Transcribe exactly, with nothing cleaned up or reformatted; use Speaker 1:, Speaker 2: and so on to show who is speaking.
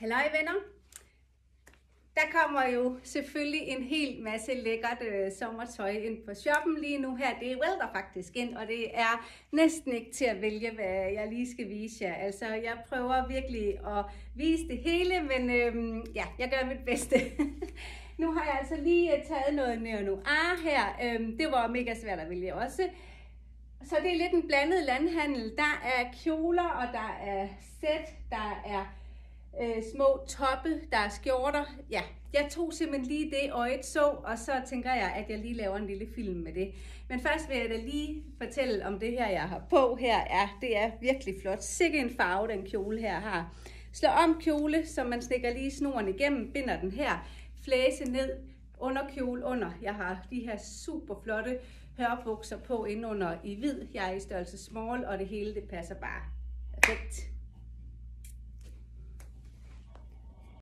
Speaker 1: Halløj venner! Der kommer jo selvfølgelig en hel masse lækkert øh, sommertøj ind på shoppen lige nu her. Det vælter faktisk ind, og det er næsten ikke til at vælge, hvad jeg lige skal vise jer. Altså, jeg prøver virkelig at vise det hele, men øh, ja, jeg gør mit bedste. Nu har jeg altså lige taget noget Neo Noir her. Øh, det var mega svært at vælge også. Så det er lidt en blandet landhandel. Der er kjoler, og der er sæt, der er øh, små toppe, der er skjorter. Ja, jeg tog simpelthen lige det øjet så, og så tænker jeg, at jeg lige laver en lille film med det. Men først vil jeg da lige fortælle om det her, jeg har på her. Er, det er virkelig flot. Sikke en farve, den kjole her har. Slå om kjole, så man stikker lige snoren igennem, binder den her, flæse ned, underkjole under. Jeg har de her super flotte hørbukser på indunder i hvid. Jeg er i størrelse small, og det hele det passer bare perfekt.